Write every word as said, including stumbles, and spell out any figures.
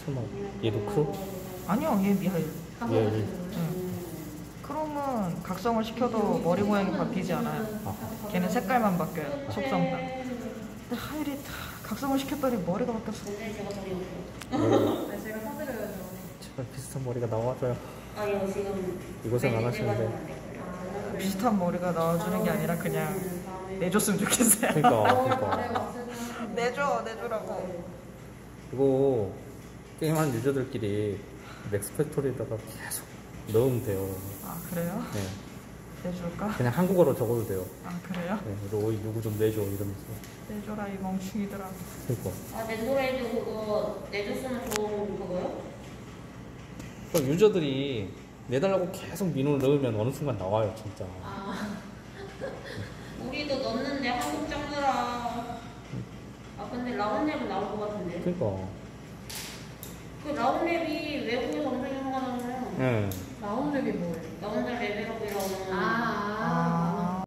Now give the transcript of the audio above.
설마 얘도 크로? 아니요, 얘 미하일. 얘 응. 크롬은 각성을 시켜도 머리 모양이 바뀌지 않아요. 아, 걔는 색깔만 바뀌어요. 속성만. 근데 하일이 각성을 시켰더니 머리가 바뀌었어. 제가 사드려야죠. 제발 비슷한 머리가 나와줘요. 아니요, 지금 이고생 안 하시는데. 비슷한 머리가 나와주는 게 아니라 그냥 내줬으면 좋겠어요. 그러니까 그러니까 내줘, 내주라고. 이거 게임하는 유저들끼리 맥스팩토리에다가 계속 넣으면 돼요. 아, 그래요? 네. 내줄까? 그냥 한국어로 적어도 돼요. 아, 그래요? 네, 로이 누구 좀 내줘 이러면서. 내줘라, 이 멍충이들아. 그러니까. 아, 넷노레이드 그거 내줬으면 좋은 그거요? 그러니까 유저들이 내달라고 계속 민원을 넣으면 어느 순간 나와요 진짜. 아, 우리도 넣었는데 한국 장르라. 아, 근데 라운랩은 나올 것 같은데. 그러니까. 그 라운랩이 외국에서 엄청 유명하잖아요. 네. 라운랩이 뭐예요? 나 혼자 레벨업이라고. 아,